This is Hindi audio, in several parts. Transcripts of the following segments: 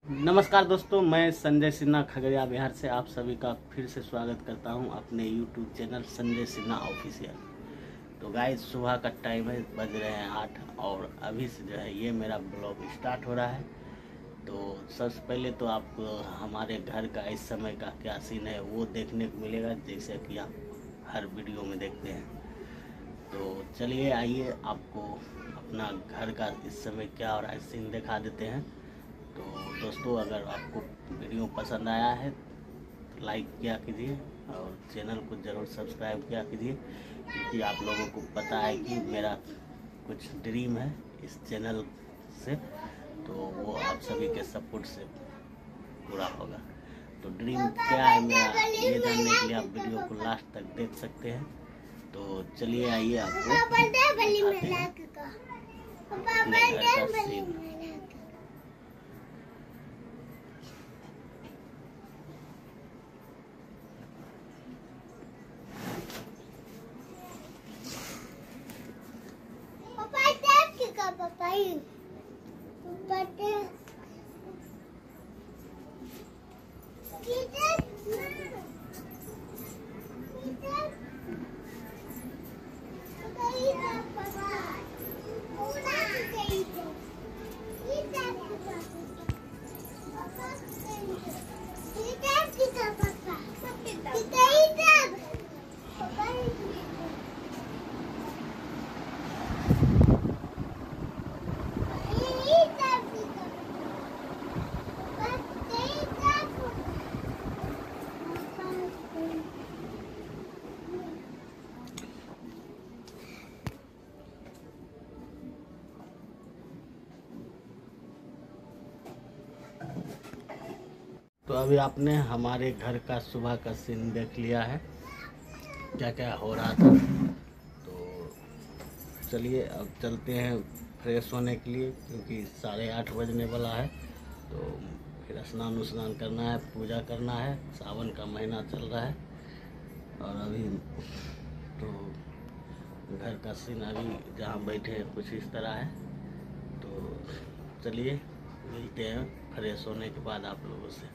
नमस्कार दोस्तों, मैं संजय सिन्हा खगड़िया बिहार से आप सभी का फिर से स्वागत करता हूं अपने YouTube channel Sanjay Sinha official. तो गाइस, सुबह का टाइम है, बज रहे हैं 8 और अभी से जो है ये मेरा ब्लॉग स्टार्ट हो रहा है। तो सबसे पहले तो आपको हमारे घर का इस समय का क्या सीन है वो देखने को मिलेगा, जैसे कि आप हर वीडियो में देखते हैं। तो चलिए आइए आपको अपना घर का इस समय क्या हो रहा है सीन दिखा देते हैं। तो दोस्तों, अगर आपको वीडियो पसंद आया है तो लाइक किया कीजिए और चैनल को ज़रूर सब्सक्राइब किया कीजिए, क्योंकि आप लोगों को पता है कि मेरा कुछ ड्रीम है इस चैनल से, तो वो आप सभी के सपोर्ट से पूरा होगा। तो ड्रीम क्या है मेरा, ये जानने के लिए आप वीडियो को लास्ट तक देख सकते हैं। तो चलिए आइए आपको दिखाते हैं अपने घर का सीन। तो अभी आपने हमारे घर का सुबह का सीन देख लिया है, क्या क्या हो रहा था। तो चलिए अब चलते हैं फ्रेश होने के लिए, क्योंकि 8:30 बजने वाला है। तो फिर स्नान उसनान करना है, पूजा करना है। सावन का महीना चल रहा है और अभी तो घर का सीन अभी जहाँ बैठे हैं कुछ इस तरह है। तो चलिए मिलते हैं फ्रेश होने के बाद आप लोगों से।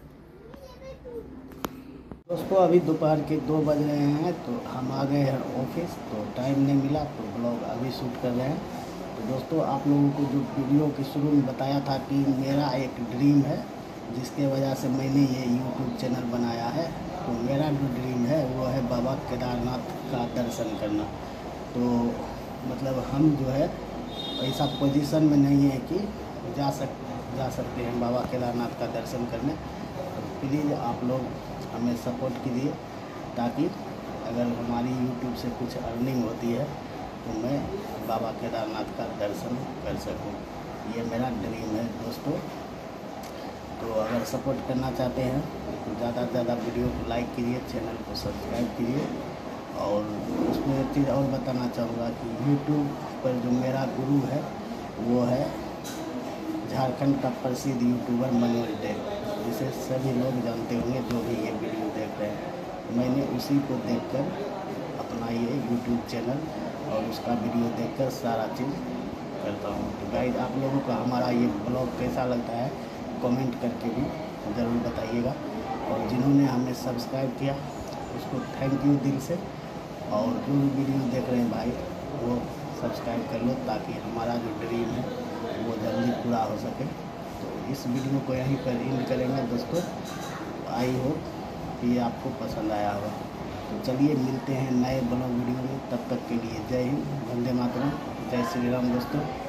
दोस्तों, अभी दोपहर के 2 बज रहे हैं, तो हम आ गए हैं ऑफिस। तो टाइम नहीं मिला तो ब्लॉग अभी शूट कर रहे हैं। तो दोस्तों, आप लोगों को जो वीडियो के शुरू में बताया था कि मेरा एक ड्रीम है, जिसके वजह से मैंने ये यूट्यूब चैनल बनाया है। तो मेरा जो ड्रीम है वो है बाबा केदारनाथ का दर्शन करना। तो मतलब हम जो है ऐसा पोजीशन में नहीं है कि जा सकते हैं बाबा केदारनाथ का दर्शन करने। तो प्लीज़ आप लोग हमें सपोर्ट कीजिए, ताकि अगर हमारी यूट्यूब से कुछ अर्निंग होती है तो मैं बाबा केदारनाथ का दर्शन कर सकूं। ये मेरा ड्रीम है दोस्तों। तो अगर सपोर्ट करना चाहते हैं तो ज़्यादा से ज़्यादा वीडियो को लाइक कीजिए, चैनल को सब्सक्राइब कीजिए। और उसमें एक चीज़ और बताना चाहूँगा कि यूट्यूब पर जो मेरा गुरु है वो है झारखंड का प्रसिद्ध यूट्यूबर मनोज डे, जिसे सभी लोग जानते होंगे जो भी ये वीडियो देख रहे हैं। मैंने उसी को देखकर अपना ये यूट्यूब चैनल और उसका वीडियो देखकर सारा चीज़ करता हूँ। तो गाइस, आप लोगों को हमारा ये ब्लॉग कैसा लगता है कमेंट करके भी ज़रूर बताइएगा। और जिन्होंने हमें सब्सक्राइब किया उसको थैंक यू दिल से। और जो भी वीडियो देख रहे हैं भाई, वो सब्सक्राइब कर लो, ताकि हमारा जो ड्रीम है वो जल्दी पूरा हो सके। तो इस वीडियो को यहीं पर एंड करेंगे दोस्तों। आई होप कि आपको पसंद आया होगा। तो चलिए मिलते हैं नए ब्लॉग वीडियो में, तब तक के लिए जय हिंद, वंदे मातरम, जय श्री राम दोस्तों।